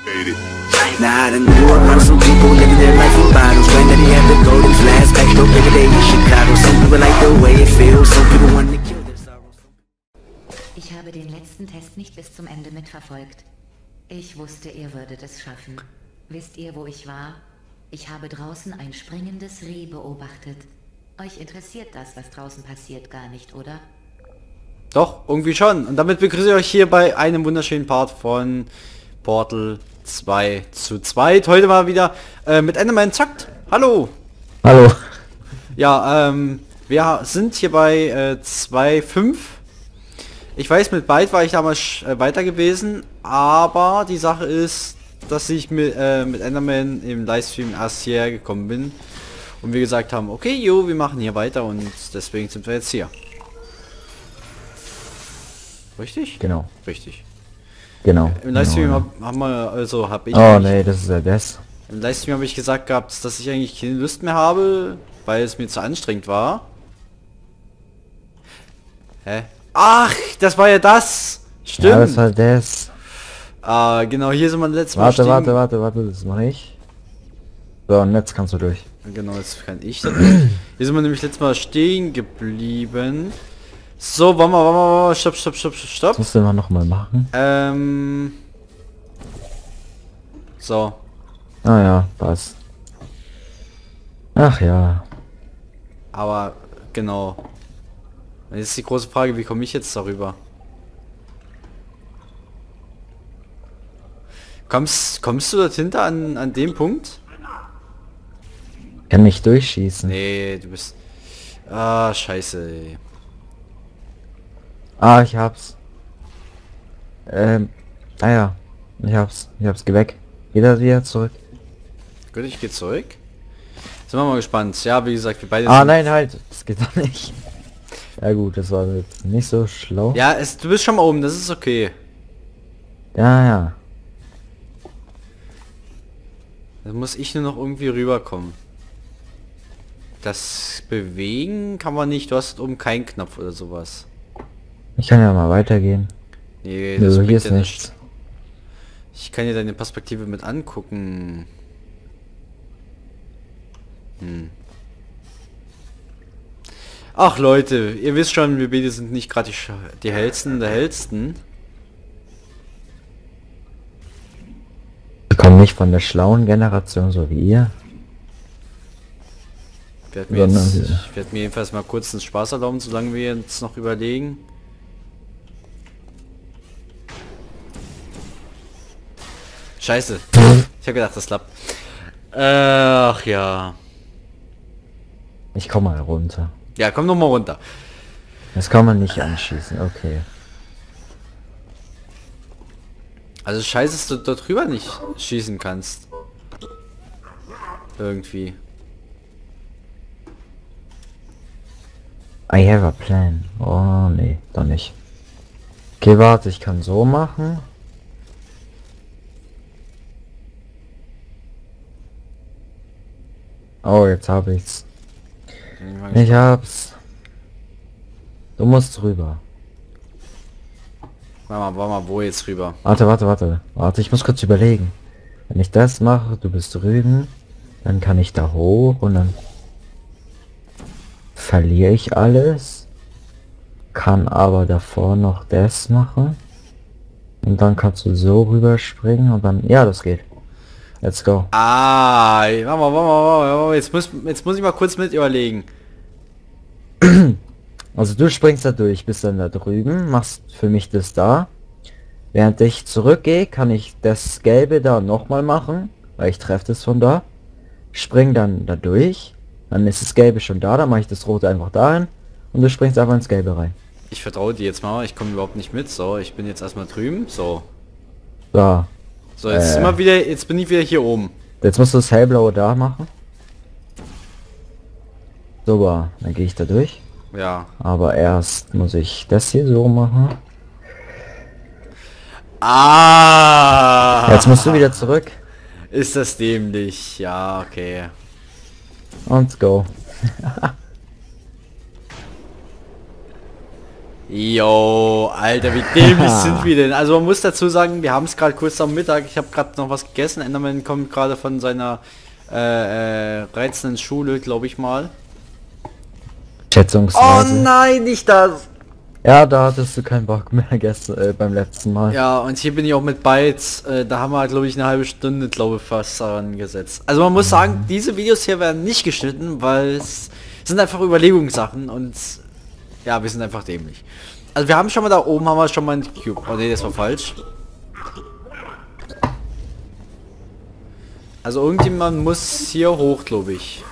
Nah, I done grew up around some people living their life in bottles. Granddaddy had the golden flask, backstop every day in Chicago. Some people like the way it feels, some people want to kill their sorrows. Ich habe den letzten Test nicht bis zum Ende mitverfolgt. Ich wusste, ihr würdet es schaffen. Wisst ihr, wo ich war? Ich habe draußen ein springendes Reh beobachtet. Euch interessiert das, was draußen passiert, gar nicht, oder? Doch, irgendwie schon. Und damit begrüße ich euch hier bei einem wunderschönen Part von Portal 2 zu 2. Heute mal wieder mit Enderman zockt. Hallo. Hallo. Ja, wir sind hier bei 2.5. Ich weiß, mit Byte war ich damals weiter gewesen, aber die Sache ist, dass ich mit Enderman im Livestream erst hierher gekommen bin und wir gesagt haben, okay, jo, wir machen hier weiter und deswegen sind wir jetzt hier. Richtig? Genau. Richtig. Genau. Im Livestream genau, haben wir, also habe ich... Oh nee, das ist ja das. Im Livestream habe ich gesagt gehabt, dass ich eigentlich keine Lust mehr habe, weil es mir zu anstrengend war. Hä? Ach, das war ja das! Stimmt! Ja, das war das. Ah, genau, hier sind wir letztes Mal stehen. Warte, das mache ich. So, und jetzt kannst du durch. Genau, jetzt kann ich das nicht. Hier sind wir nämlich letztes Mal stehen geblieben. So, warte mal, stopp. Das musst du immer noch mal machen. So. Ah ja, passt. Ach ja. Aber, genau. Jetzt ist die große Frage, wie komme ich jetzt darüber? Kommst du dort hinter an dem Punkt? Kann nicht durchschießen. Nee, du bist... Ah, scheiße, ey. Ah, ich hab's. Ja. Ich hab's. Geh weg. Wieder zurück. Gut, ich gehe zurück. Sind wir mal gespannt. Ja, wie gesagt, wir beide Ah, sind... nein, halt. Das geht doch nicht. Ja gut, das war jetzt nicht so schlau. Ja, du bist schon mal oben, das ist okay. Ja. Da muss ich nur noch irgendwie rüberkommen. Das bewegen kann man nicht. Du hast oben keinen Knopf oder sowas. Ich kann ja mal weitergehen. Nee, das Also hier bringt ist ja nichts. Ich kann dir deine Perspektive mit angucken. Ach Leute, ihr wisst schon, wir beide sind nicht gerade die hellsten der hellsten. Wir kommen nicht von der schlauen Generation, so wie ihr. Ich werde mir jedenfalls mal kurz einen Spaß erlauben, solange wir jetzt noch überlegen. Scheiße. Ich habe gedacht, das klappt. Ach ja. Ich komme mal runter. Ja, komm noch mal runter. Das kann man nicht anschießen, okay. Also scheiße, dass du dort drüber nicht schießen kannst. Irgendwie. I have a plan. Oh nee, doch nicht. Okay, warte, ich kann so machen. Oh, jetzt habe ich's. Ich hab's. Du musst rüber. Warte mal, wo jetzt rüber? Warte, ich muss kurz überlegen. Wenn ich das mache, du bist drüben, dann kann ich da hoch und dann verliere ich alles. Kann aber davor noch das machen. Und dann kannst du so rüberspringen und dann... Ja, das geht. Let's go. Ah, warte mal, jetzt muss ich mal kurz mit überlegen. Also du springst da durch, bist dann da drüben, machst für mich das da. Während ich zurückgehe, kann ich das Gelbe da nochmal machen, weil ich treffe das von da. Spring dann da durch, dann ist das Gelbe schon da, dann mache ich das Rote einfach dahin und du springst einfach ins Gelbe rein. Ich vertraue dir jetzt mal, ich komme überhaupt nicht mit. So, ich bin jetzt erstmal drüben. So. Da. So, jetzt sind wir wieder, jetzt bin ich wieder hier oben. Jetzt musst du das hellblaue da machen. Super, dann gehe ich da durch. Ja. Aber erst muss ich das hier so machen. Ah! Jetzt musst du wieder zurück. Ist das dämlich? Ja, okay. Und go. Jo, Alter, wie dämlich sind wir denn? Also man muss dazu sagen, wir haben es gerade kurz am Mittag. Ich habe gerade noch was gegessen. Enderman kommt gerade von seiner reizenden Schule, glaube ich mal. Schätzungsweise. Oh nein, nicht das! Ja, da hattest du keinen Bock mehr gestern beim letzten Mal. Ja, und hier bin ich auch mit Bytes. Da haben wir, glaube ich, eine halbe Stunde, glaube ich, fast daran gesetzt. Also man muss sagen, diese Videos hier werden nicht geschnitten, weil es sind einfach Überlegungssachen und ja, wir sind einfach dämlich. Also wir haben schon mal da oben, haben wir schon mal einen Cube. Oh ne, das war falsch. Also irgendjemand muss hier hoch, glaube ich.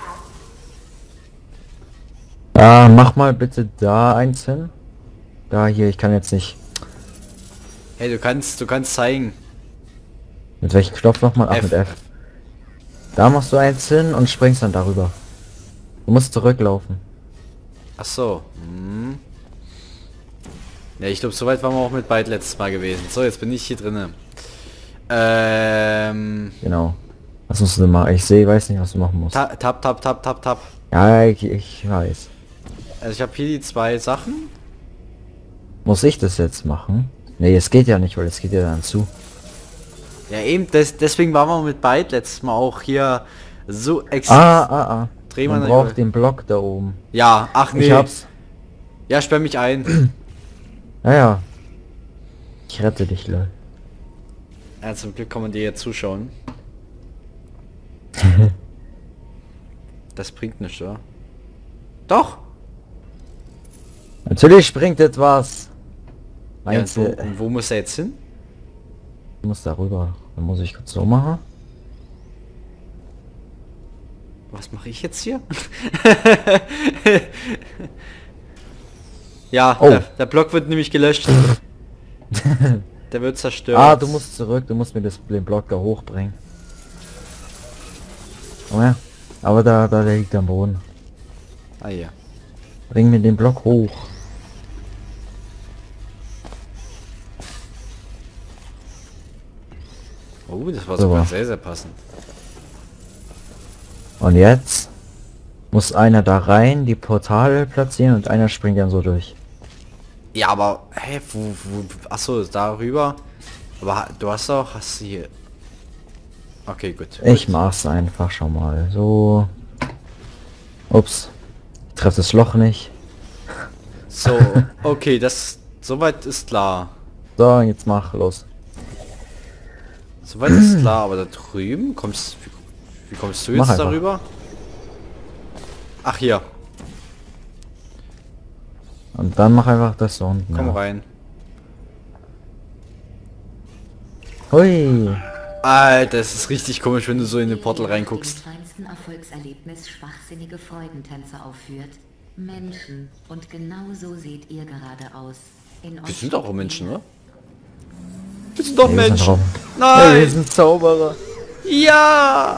Mach mal bitte da eins hin. Da hier, ich kann jetzt nicht. Hey, du kannst zeigen. Mit welchem Knopf nochmal? Ach, mit F. Da machst du eins hin und springst dann darüber. Du musst zurücklaufen. Ach so. Hm. Ja, ich glaube, soweit waren wir auch mit Byte letztes Mal gewesen. So, jetzt bin ich hier drinnen. Genau. Was musst du denn machen? Ich weiß nicht, was du machen musst. Tap. Ja, ich weiß. Also ich habe hier die zwei Sachen. Muss ich das jetzt machen? Nee, es geht ja nicht, weil es geht ja dann zu. Ja eben, deswegen waren wir mit Byte letztes Mal auch hier so Dreh Man mal braucht den Block da oben. Ja, ach nee. Ich hab's. Ja, sperr mich ein. Naja. Ich rette dich, lol. Ja, zum Glück kann man dir jetzt zuschauen. Das bringt nichts, oder? Doch! Natürlich springt etwas. Ja, Meinst du, und wo muss er jetzt hin? ich muss darüber. Dann muss ich kurz so machen. Was mache ich jetzt hier? Ja, Oh. der Block wird nämlich gelöscht. Der wird zerstört. Du musst zurück, du musst mir den Block da hochbringen. Oh ja. Aber da liegt er am Boden. Ah ja. Bring mir den Block hoch. Oh, das war So. sogar sehr, sehr passend. Und jetzt muss einer da rein, die Portale platzieren und einer springt dann so durch. Ja, aber, hä, achso, darüber. Aber du hast du hier... Okay, gut. Ich mach's einfach schon mal. So. Ups. Ich treffe das Loch nicht. So, okay, das... Soweit ist klar. So, jetzt mach los. Soweit ist klar, aber da drüben kommst... Wie kommst du Mach jetzt einfach. darüber? Ach, hier. Und dann mach einfach das so unten. Komm ja. rein. Hui. Alter, das ist richtig komisch, wenn du so in den Portal reinguckst. Im kleinsten Erfolgserlebnis schwachsinnige Freudentänze aufführt. Menschen. Und genau so seht ihr gerade aus. Wir sind doch auch Menschen, oder? Wir sind doch Nee, wir sind Menschen. Robben. Ja, Nein! wir sind Zauberer. Ja!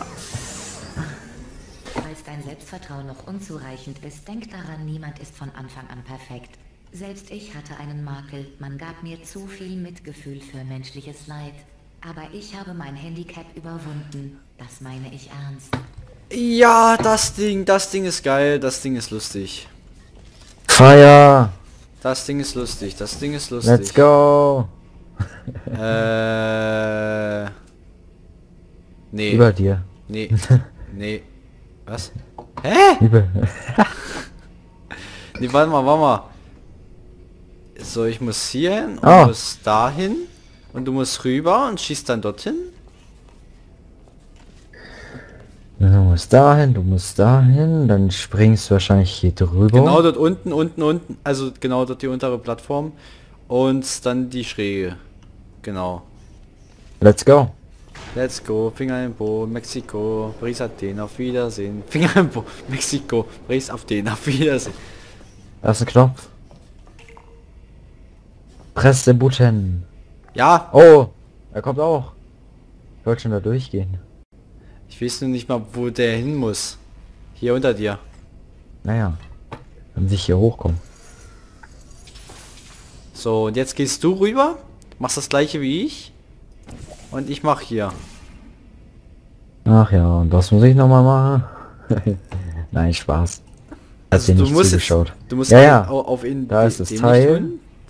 Falls dein Selbstvertrauen noch unzureichend ist, denk daran, niemand ist von Anfang an perfekt. Selbst ich hatte einen Makel, man gab mir zu viel Mitgefühl für menschliches Leid. Aber ich habe mein Handicap überwunden, das meine ich ernst. Ja, das Ding ist geil, das Ding ist lustig. Fire. Das Ding ist lustig, das Ding ist lustig. Let's go. Nee. Über dir. Nee. Nee. Was? Hä? Über. Nee, warte mal. So, ich muss hier hin und Oh. du musst dahin und du musst rüber und schießt dann dorthin. Du musst dahin, dann springst du wahrscheinlich hier drüber. Genau dort unten, also genau dort die untere Plattform und dann die Schräge. Genau. Let's go. Let's go, Finger im Po, Mexiko, Paris Athen, auf Wiedersehen. Finger im Po, Mexiko, Paris Athen, auf Wiedersehen. Da ist ein Knopf. Press den Button. Ja, Oh, er kommt auch. Ich wollte schon da durchgehen. ich weiß nur nicht mal, wo der hin muss. Hier unter dir. Naja, wenn sich hier hochkommen. So, und jetzt gehst du rüber, machst das gleiche wie ich. Und ich mach hier. Ach ja, und was muss ich nochmal machen? Nein, Spaß. Hat Also dir du nicht musst zugeschaut. du musst Ja, ja. auf in Da ist das den Teil. nicht tun.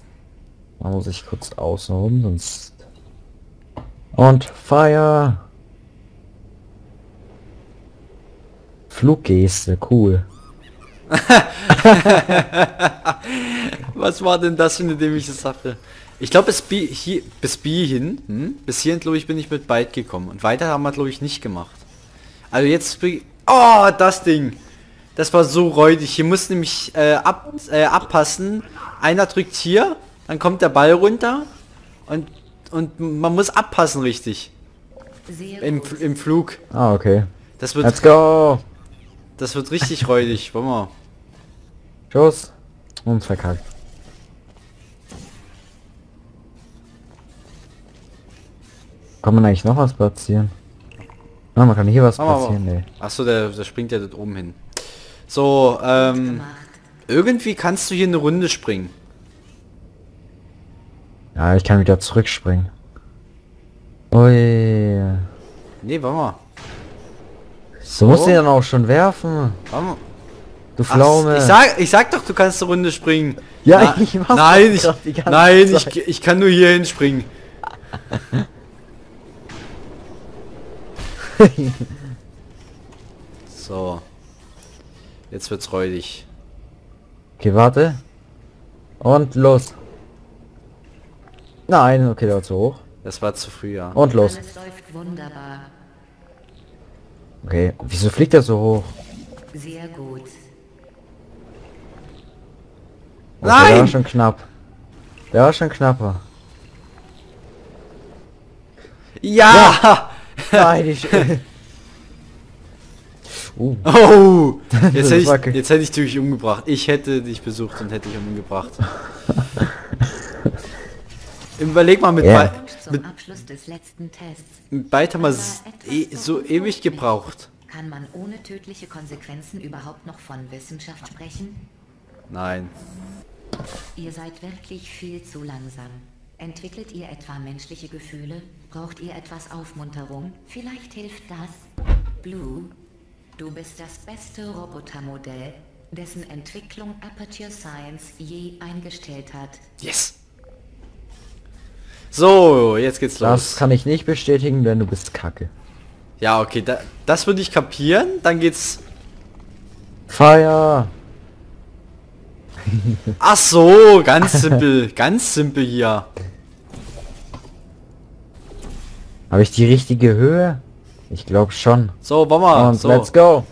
Da muss ich kurz außen rum, sonst... Und Fire! Fluggeste, cool. Was war denn das für eine dämliche Sache? Ich glaube, bis B hin, bis hierhin, glaube ich, bin ich mit Byte gekommen. Und weiter haben wir, glaube ich, nicht gemacht. Also jetzt... Oh, das Ding! Das war so räudig. Hier muss nämlich abpassen. Einer drückt hier, dann kommt der Ball runter und man muss abpassen richtig. Im Flug. Ah, okay. Das wird, Let's go! das wird richtig räudig. Wollen wir. Schuss. Und verkackt. Kann man eigentlich noch was platzieren? Ah, man kann hier was platzieren, nee. Achso, der springt ja dort oben hin. So, irgendwie kannst du hier eine Runde springen. Ja, ich kann wieder zurückspringen. Ui. Nee, warte mal. Du musst ihn dann auch schon werfen. Warte mal. Du Pflaume. Ich sag doch, du kannst eine Runde springen. Ja, ich mach's nein, doch die ganze nein, Zeit. ich kann nur hier hinspringen. So. Jetzt wird's räudig. Okay, warte. Und los. Nein, okay, der war zu hoch. Das war zu früh, ja. Und los. Alles läuft wunderbar. Okay, wieso fliegt er so hoch? Sehr gut. Okay, der war Nein! schon knapp. Der war schon knapper. Ja! Nein, ich... Oh! Jetzt Das war hätte ich dich umgebracht. Ich hätte dich besucht und hätte dich umgebracht. Überleg mal, mit Ja. Zum Abschluss des letzten Tests Byte haben wir so ewig gebraucht. kann man ohne tödliche Konsequenzen überhaupt noch von Wissenschaft sprechen? Nein. Ihr seid wirklich viel zu langsam. Entwickelt ihr etwa menschliche Gefühle? Braucht ihr etwas Aufmunterung? Vielleicht hilft das. Blue, du bist das beste Robotermodell, dessen Entwicklung Aperture Science je eingestellt hat. Yes! So, jetzt geht's los. Das kann ich nicht bestätigen, denn du bist kacke. Ja, okay, das würde ich kapieren. Dann geht's... Fire! Ach so, ganz simpel. Ganz simpel hier. Habe ich die richtige Höhe? Ich glaube schon. So, wollen wir. Und So. let's go!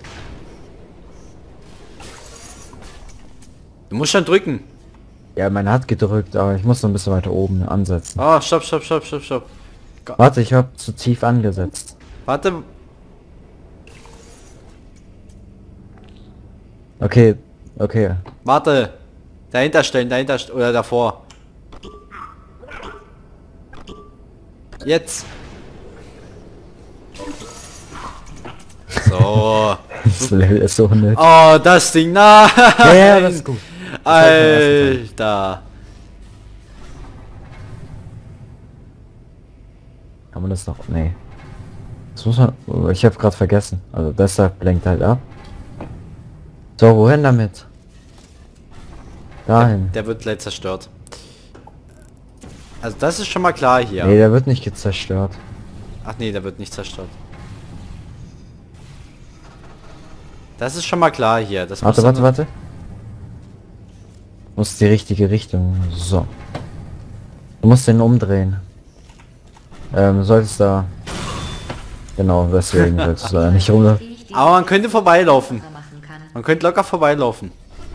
Du musst schon drücken. Ja, meine hat gedrückt, aber ich muss noch ein bisschen weiter oben ansetzen. Oh, stopp. Warte, ich habe zu tief angesetzt. Warte. Okay, okay. Warte. Dahinter stellen, oder davor. Jetzt. So. Das Level ist so unnötig. Oh, das Ding. Nein. Ja, das ist gut. Alter. Kann man das noch? Nee. Das muss man... Ich habe gerade vergessen. Also deshalb lenkt halt ab. So, wohin damit? Dahin. Der wird gleich zerstört. Also das ist schon mal klar hier. Nee, der wird nicht zerstört. Ach nee, der wird nicht zerstört. Das ist schon mal klar hier. Das muss Warte. Muss die richtige Richtung. So. Du musst den umdrehen. Solltest da... Genau, deswegen solltest du da nicht rum. Wie ich die Aber man könnte vorbeilaufen. machen kann. Man könnte locker vorbeilaufen.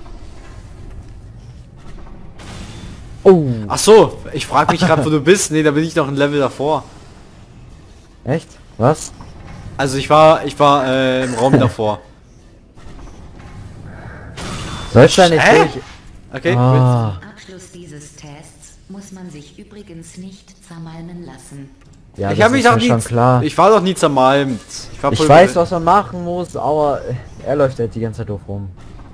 Oh! Ach so, ich frage mich gerade, wo du bist. Nee, da bin ich noch ein Level davor. Echt? Was? Also ich war im Raum davor. Sollst du nicht Hä? durch... Okay. Ah. Zum Abschluss dieses Tests muss man sich übrigens nicht zermalmen lassen. Ja, Ich das habe mich ist doch mir nie... schon klar. Ich war doch nie zermalmt. Ich weiß, was man machen muss, aber er läuft halt die ganze Zeit doof rum.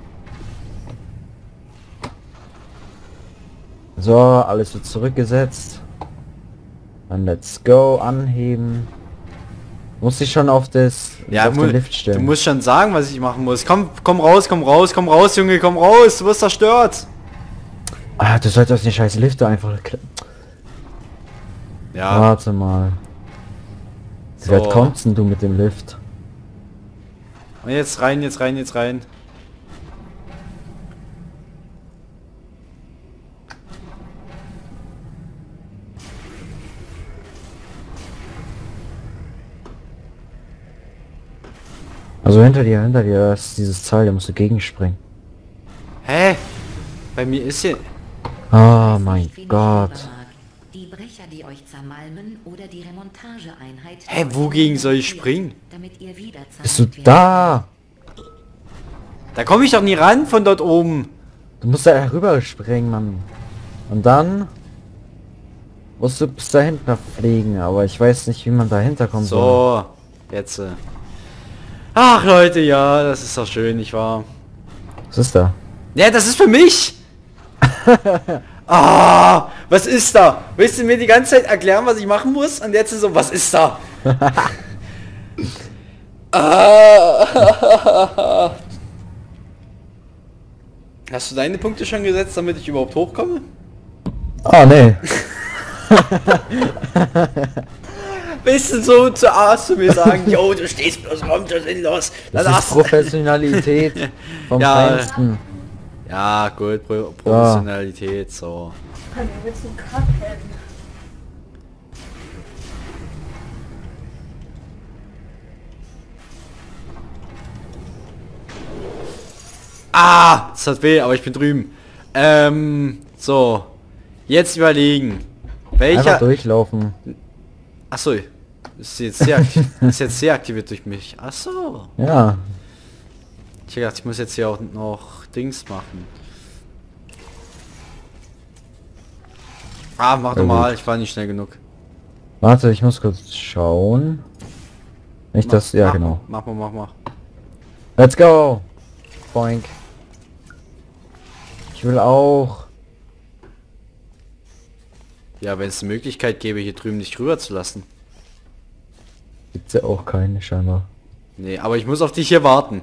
So, alles wird zurückgesetzt. Dann let's go, anheben. Muss ich schon auf das Ja, auf den Lift du stellen. musst schon sagen, was ich machen muss. Komm raus, Junge, komm raus. Du wirst zerstört. Ah, du solltest den scheiß Lifter einfach... Ja. Warte mal. Wie weit kommst denn du mit dem Lift? Und jetzt rein, jetzt rein, jetzt rein. Also hinter dir, da ist dieses Teil, da musst du gegenspringen. Hä? Bei mir ist hier... Oh mein Gott. Die Brecher, die euch zermalmen oder die Remontageeinheit. Hä, wogegen soll ich springen? Damit ihr wieder Bist du da? Da komme ich doch nie ran von dort oben. Du musst da herüber springen, Mann. Und dann musst du bis dahinter fliegen, aber ich weiß nicht, wie man dahinter kommt. So, jetzt. Ach Leute, ja, das ist doch schön, nicht wahr? Was ist da? Ja, das ist für mich! Ah, was ist da? Willst du mir die ganze Zeit erklären, was ich machen muss? Und jetzt ist so, was ist da? Ah. Hast du deine Punkte schon gesetzt, damit ich überhaupt hochkomme? Ah, nee. Willst du so zuerst zu mir sagen, yo, du stehst bloß rum, du sinnlos. Das ist Professionalität vom Ja. Feinsten. Ja, gut, Professionalität, so. Kann mir jetzt einen Cut helfen? Ah, das hat weh, aber ich bin drüben. So. Jetzt überlegen. Einfach Welcher... durchlaufen. Achso. Ist jetzt sehr ist jetzt sehr aktiviert durch mich. Achso. Ja. Ich dachte, ich muss jetzt hier auch noch Dings machen. Ah, mach doch mal, ich war nicht schnell genug. Warte, ich muss kurz schauen. Nicht das, ja genau. Mach. Let's go! Boink. Ich will auch. Ja, wenn es eine Möglichkeit gäbe, hier drüben nicht rüber zu lassen. Gibt's ja auch keine scheinbar. Nee, aber ich muss auf dich hier warten.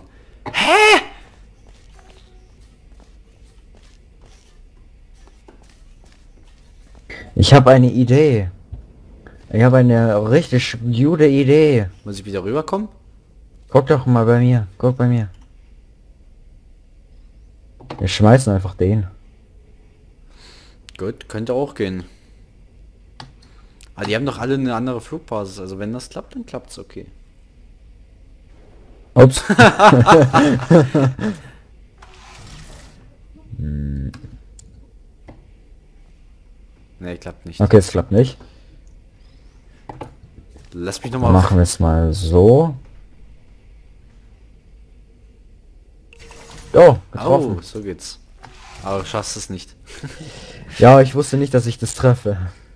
Ich habe eine Idee. Ich habe eine richtig gute Idee. Muss ich wieder rüberkommen? Guck doch mal bei mir. Guck bei mir. Wir schmeißen einfach den. Gut, könnte auch gehen. Aber die haben doch alle eine andere Flugbasis, also wenn das klappt, dann klappt's okay. Ups. Nee, klappt nicht. Okay, es klappt nicht. Lass mich Dann nochmal... machen wir es mal so. Oh, getroffen. Oh, so geht's. Aber du schaffst es nicht. Ja, ich wusste nicht, dass ich das treffe.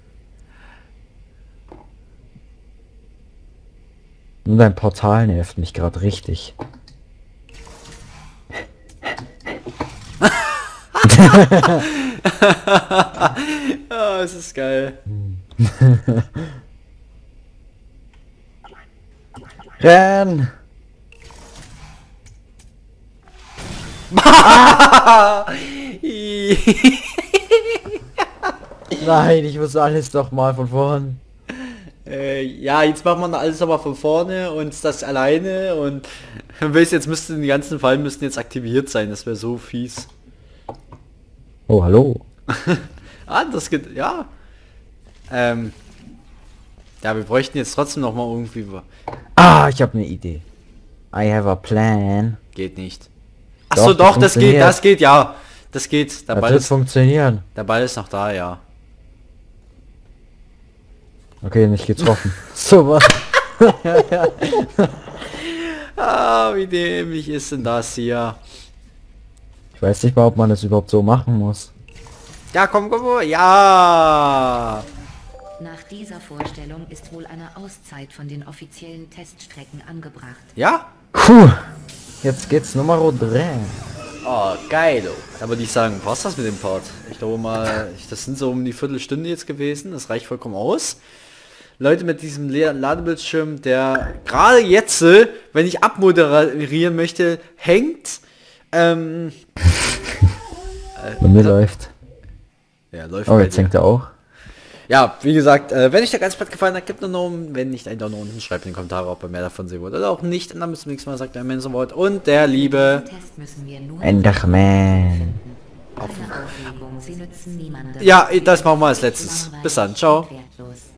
Nur dein Portal nervt mich gerade richtig. Ah, es ist geil. Renn! Nein, ich muss alles doch mal von vorn. Ja, jetzt macht man alles aber von vorne und das alleine und jetzt müssten die ganzen Fallen müssten jetzt aktiviert sein, das wäre so fies. Oh, hallo. Ah, das geht, ja. Ja, wir bräuchten jetzt trotzdem noch mal irgendwie... Ah, ich habe eine Idee. I have a plan. Geht nicht. Achso, Doch, doch, das geht, ja. Das geht. Der Das Ball wird ist, funktionieren. der Ball ist noch da, ja. Okay, nicht getroffen. Super. Ah, wie dämlich ist denn das hier? Ich weiß nicht mal, ob man das überhaupt so machen muss. Ja, komm, ja! Nach dieser Vorstellung ist wohl eine Auszeit von den offiziellen Teststrecken angebracht. Ja? Puh. Jetzt geht's Nummer 3. Oh, geil. Da würde ich sagen, was das mit dem Part? Ich glaube mal, das sind so um die Viertelstunde jetzt gewesen. Das reicht vollkommen aus. Leute mit diesem Ladebildschirm, der gerade jetzt, wenn ich abmoderieren möchte, hängt. Bei mir läuft. Ja, läuft Oh, bei jetzt dir. hängt er auch. ja, wie gesagt, wenn euch der ganze Part gefallen hat, gebt einen Daumen. Wenn nicht, einen Daumen nach unten. Schreibt in die Kommentare, ob ihr mehr davon sehen wollt oder auch nicht. Und dann bis zum nächsten Mal, sagt der Menschenwort und der liebe Test müssen wir nur Enderman. Keine Aufregung, sie nützen niemandem. Ja, das machen wir als letztes. Bis dann, ciao. Wertlos.